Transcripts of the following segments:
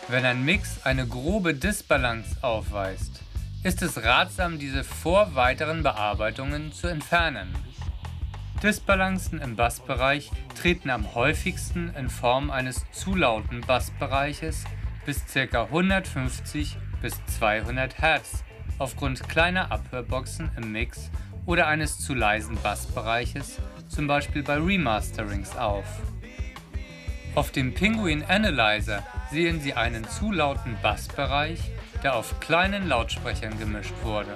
Wenn ein Mix eine grobe Disbalance aufweist, ist es ratsam, diese vor weiteren Bearbeitungen zu entfernen. Disbalancen im Bassbereich treten am häufigsten in Form eines zu lauten Bassbereiches bis ca. 150 bis 200 Hz aufgrund kleiner Abhörboxen im Mix oder eines zu leisen Bassbereiches, zum Beispiel bei Remasterings auf. Auf dem Penguin Analyzer sehen Sie einen zu lauten Bassbereich, der auf kleinen Lautsprechern gemischt wurde.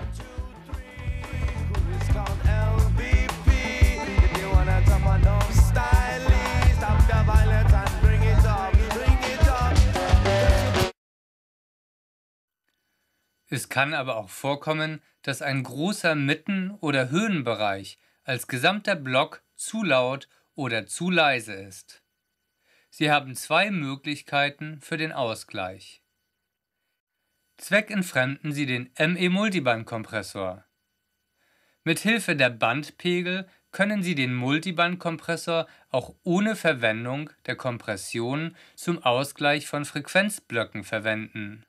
Es kann aber auch vorkommen, dass ein großer Mitten- oder Höhenbereich als gesamter Block zu laut oder zu leise ist. Sie haben zwei Möglichkeiten für den Ausgleich. Zweckentfremden Sie den ME-Multiband-Kompressor. Mithilfe der Bandpegel können Sie den Multiband-Kompressor auch ohne Verwendung der Kompression zum Ausgleich von Frequenzblöcken verwenden.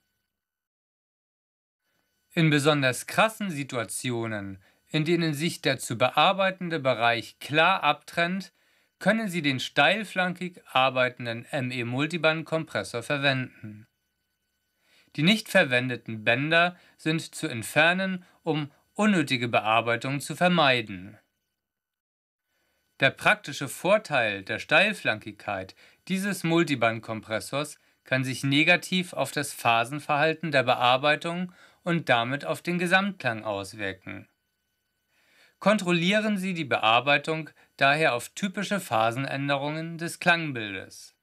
In besonders krassen Situationen, in denen sich der zu bearbeitende Bereich klar abtrennt, können Sie den steilflankig arbeitenden ME-Multiband-Kompressor verwenden. Die nicht verwendeten Bänder sind zu entfernen, um unnötige Bearbeitung zu vermeiden. Der praktische Vorteil der Steilflankigkeit dieses Multiband-Kompressors kann sich negativ auf das Phasenverhalten der Bearbeitung und damit auf den Gesamtklang auswirken. Kontrollieren Sie die Bearbeitung daher auf typische Phasenänderungen des Klangbildes.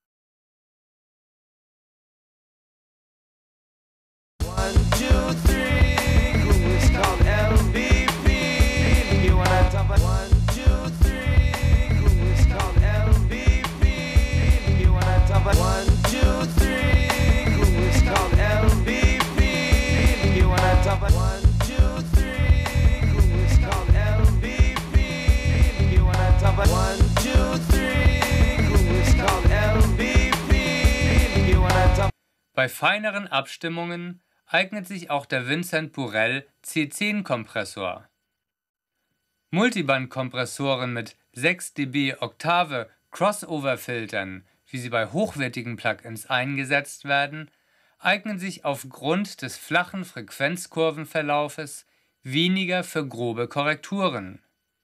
Bei feineren Abstimmungen eignet sich auch der Vincent Burrell C10-Kompressor. Multiband-Kompressoren mit 6 dB Oktave Crossover-Filtern, wie sie bei hochwertigen Plugins eingesetzt werden, eignen sich aufgrund des flachen Frequenzkurvenverlaufes weniger für grobe Korrekturen.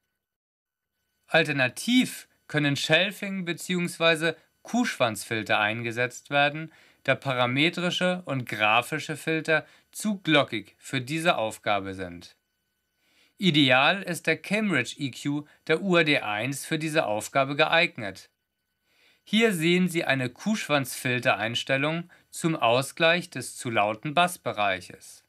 Alternativ können Shelving bzw. Kuhschwanzfilter eingesetzt werden, da parametrische und grafische Filter zu glockig für diese Aufgabe sind. Ideal ist der Cambridge EQ der UAD1 für diese Aufgabe geeignet. Hier sehen Sie eine Kuhschwanzfiltereinstellung zum Ausgleich des zu lauten Bassbereiches.